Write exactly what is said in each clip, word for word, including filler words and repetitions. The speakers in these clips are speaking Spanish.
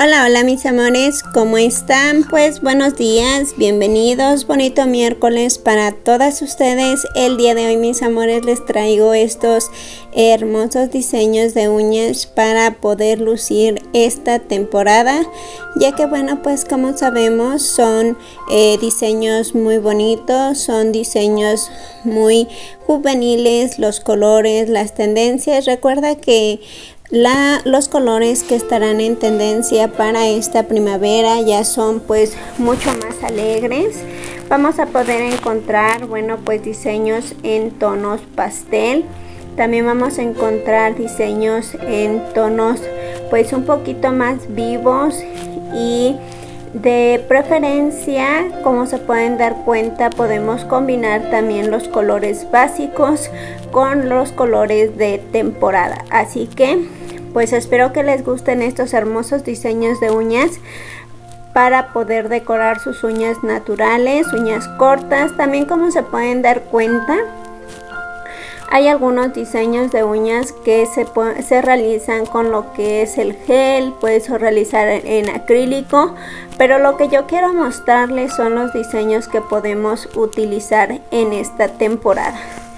Hola, hola mis amores, ¿cómo están? Pues buenos días, bienvenidos, bonito miércoles para todas ustedes. El día de hoy mis amores les traigo estos hermosos diseños de uñas para poder lucir esta temporada, ya que bueno, pues como sabemos son eh, diseños muy bonitos, son diseños muy juveniles, los colores, las tendencias. Recuerda que La, los colores que estarán en tendencia para esta primavera ya son pues mucho más alegres. Vamos a poder encontrar, bueno, pues diseños en tonos pastel. También vamos a encontrar diseños en tonos pues un poquito más vivos, y de preferencia, como se pueden dar cuenta, podemos combinar también los colores básicos con los colores de temporada. Así que pues espero que les gusten estos hermosos diseños de uñas para poder decorar sus uñas naturales, uñas cortas. También, como se pueden dar cuenta, hay algunos diseños de uñas que se, se realizan con lo que es el gel, puedes realizar en acrílico, pero lo que yo quiero mostrarles son los diseños que podemos utilizar en esta temporada.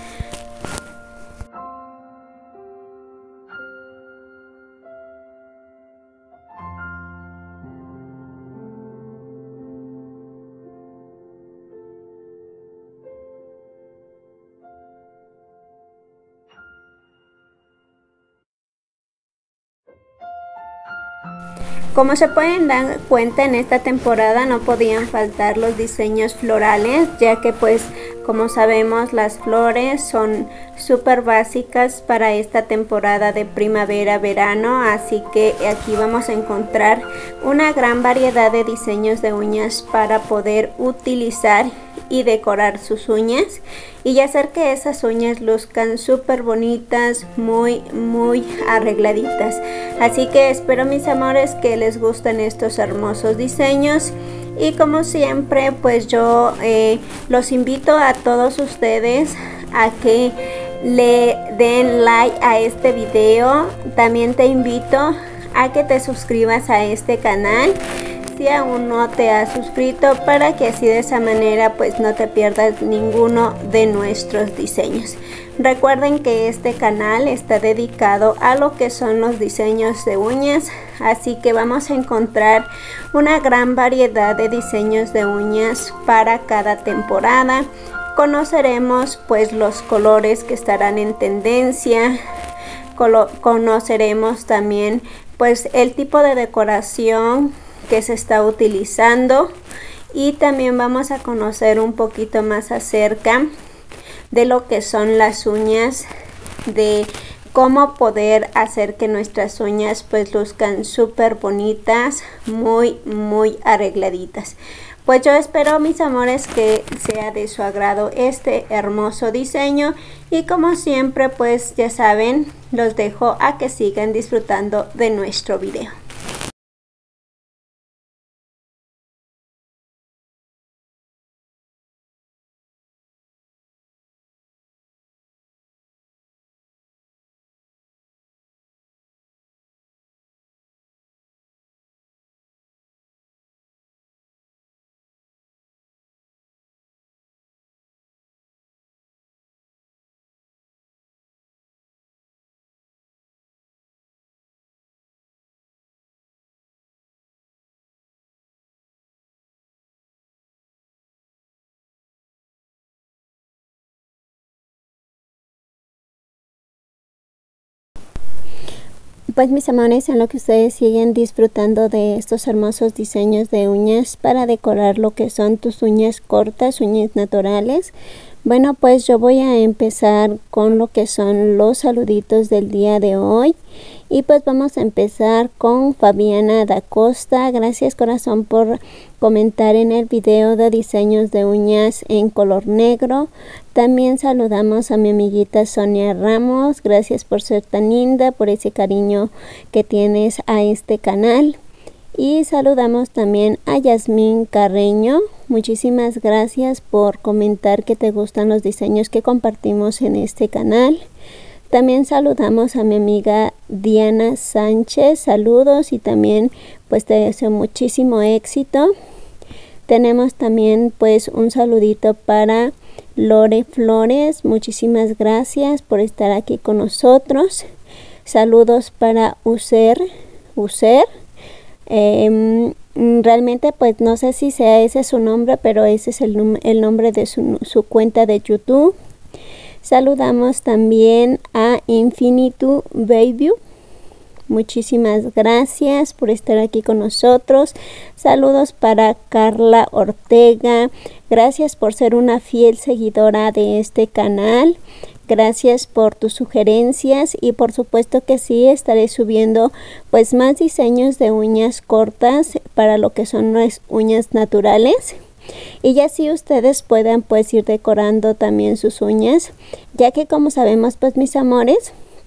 Como se pueden dar cuenta, en esta temporada no podían faltar los diseños florales, ya que pues como sabemos las flores son súper básicas para esta temporada de primavera-verano. Así que aquí vamos a encontrar una gran variedad de diseños de uñas para poder utilizar y decorar sus uñas y hacer que esas uñas luzcan súper bonitas, muy muy arregladitas. Así que espero, mis amores, que les gusten estos hermosos diseños, y como siempre pues yo eh, los invito a todos ustedes a que le den like a este video. También te invito a que te suscribas a este canal si aún no te has suscrito, para que así de esa manera pues no te pierdas ninguno de nuestros diseños. Recuerden que este canal está dedicado a lo que son los diseños de uñas, así que vamos a encontrar una gran variedad de diseños de uñas para cada temporada. Conoceremos pues los colores que estarán en tendencia, conoceremos también pues el tipo de decoración que se está utilizando, y también vamos a conocer un poquito más acerca de lo que son las uñas, de cómo poder hacer que nuestras uñas pues luzcan súper bonitas, muy muy arregladitas. Pues yo espero, mis amores, que sea de su agrado este hermoso diseño, y como siempre pues ya saben, los dejo a que sigan disfrutando de nuestro video. Pues mis amores, en lo que ustedes siguen disfrutando de estos hermosos diseños de uñas para decorar lo que son tus uñas cortas, uñas naturales, bueno, pues yo voy a empezar con lo que son los saluditos del día de hoy. Y pues vamos a empezar con Fabiana da Costa. Gracias, corazón, por comentar en el video de diseños de uñas en color negro. También saludamos a mi amiguita Sonia Ramos. Gracias por ser tan linda, por ese cariño que tienes a este canal. Y saludamos también a Yasmín Carreño. Muchísimas gracias por comentar que te gustan los diseños que compartimos en este canal. También saludamos a mi amiga Diana Sánchez, saludos y también pues te deseo muchísimo éxito. Tenemos también pues un saludito para Lore Flores, muchísimas gracias por estar aquí con nosotros. Saludos para User, User. Eh, realmente pues no sé si sea ese su nombre, pero ese es el, el nombre de su, su cuenta de YouTube. Saludamos también a Infinitu Baby. Muchísimas gracias por estar aquí con nosotros. Saludos para Carla Ortega. Gracias por ser una fiel seguidora de este canal. Gracias por tus sugerencias y por supuesto que sí estaré subiendo pues más diseños de uñas cortas para lo que son las uñas naturales. Y ya así ustedes puedan pues ir decorando también sus uñas, ya que como sabemos pues mis amores,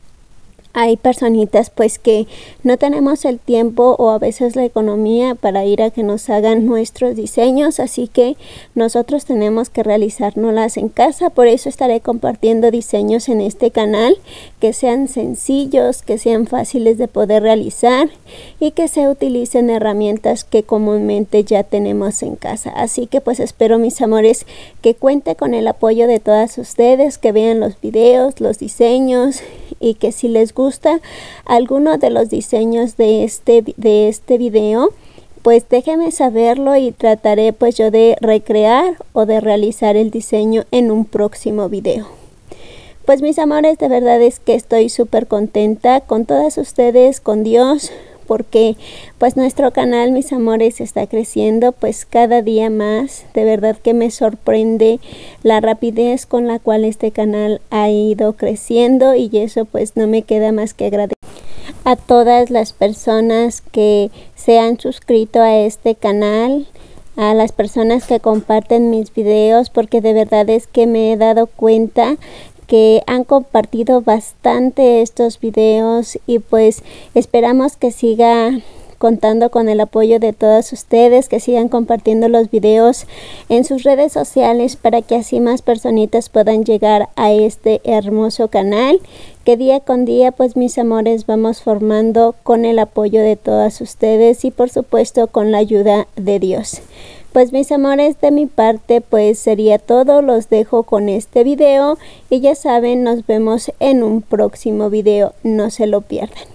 hay personitas pues que no tenemos el tiempo o a veces la economía para ir a que nos hagan nuestros diseños, así que nosotros tenemos que realizárnoslas en casa. Por eso estaré compartiendo diseños en este canal que sean sencillos, que sean fáciles de poder realizar y que se utilicen herramientas que comúnmente ya tenemos en casa. Así que pues espero mis amores que cuente con el apoyo de todas ustedes, que vean los videos, los diseños y que si les gusta alguno de los diseños de este, de este video, pues déjenme saberlo y trataré pues yo de recrear o de realizar el diseño en un próximo video. Pues mis amores, de verdad es que estoy súper contenta con todas ustedes, con Dios, porque pues nuestro canal, mis amores, está creciendo pues cada día más. De verdad que me sorprende la rapidez con la cual este canal ha ido creciendo y eso pues no me queda más que agradecer a todas las personas que se han suscrito a este canal, a las personas que comparten mis videos, porque de verdad es que me he dado cuenta que han compartido bastante estos videos y pues esperamos que siga contando con el apoyo de todos ustedes, que sigan compartiendo los videos en sus redes sociales para que así más personitas puedan llegar a este hermoso canal que día con día pues mis amores vamos formando con el apoyo de todas ustedes y por supuesto con la ayuda de Dios. Pues mis amores, de mi parte pues sería todo, los dejo con este video y ya saben, nos vemos en un próximo video, no se lo pierdan.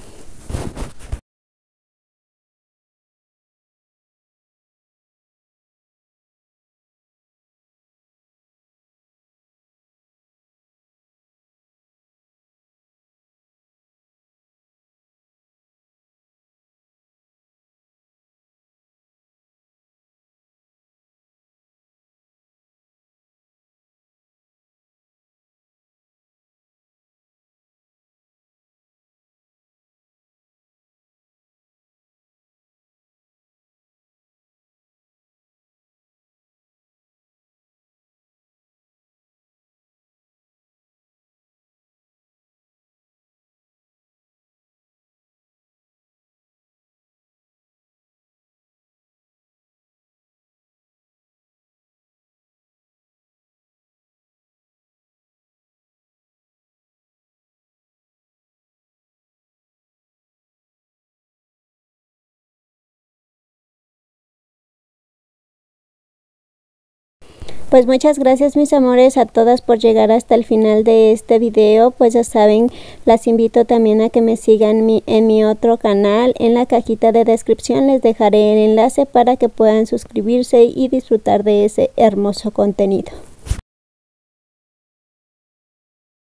Pues muchas gracias mis amores a todas por llegar hasta el final de este video. Pues ya saben, las invito también a que me sigan mi, en mi otro canal. En la cajita de descripción les dejaré el enlace para que puedan suscribirse y disfrutar de ese hermoso contenido.